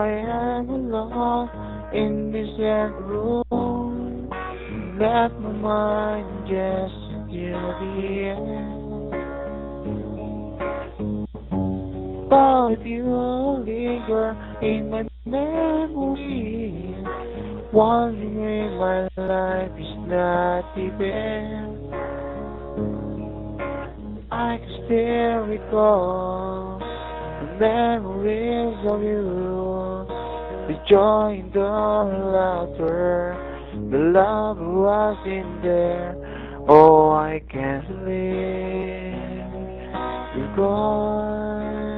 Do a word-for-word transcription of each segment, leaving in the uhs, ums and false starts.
I am alone in this empty room. Let my mind just till the end. But if you linger in my memory, wondering if my life is not the best, I can still recall the memories of you, the joy and the laughter, the love was in there. Oh, I can't believe you're gone.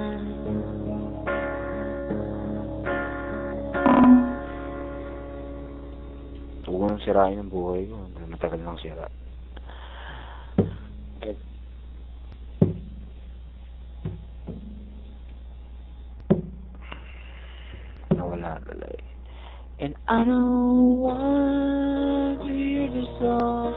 Huwag mo nang sirain ang buhay ko. Matagal nang sira. Nawala lalay. And I don't want to hear the song,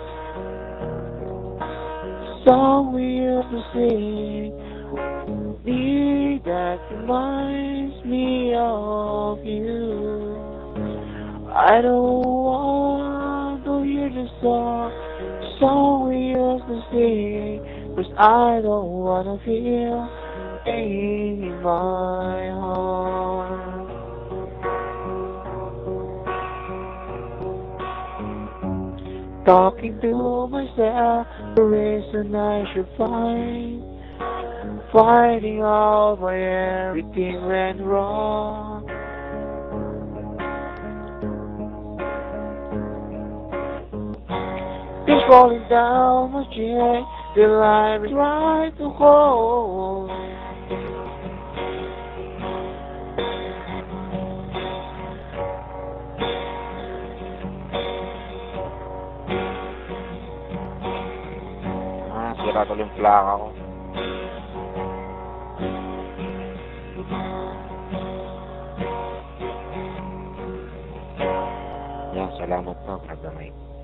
song we used to sing, the that reminds me of you. I don't want to hear the song, song we used to sing, 'cause I don't wanna feel pain in my heart. Talking to myself, the reason I should find, finding out why everything went wrong. It's falling down my chain, the life is right to hold. Ah, sira tuloy yung plaka ko. Yan, salamat po, Brother Mike.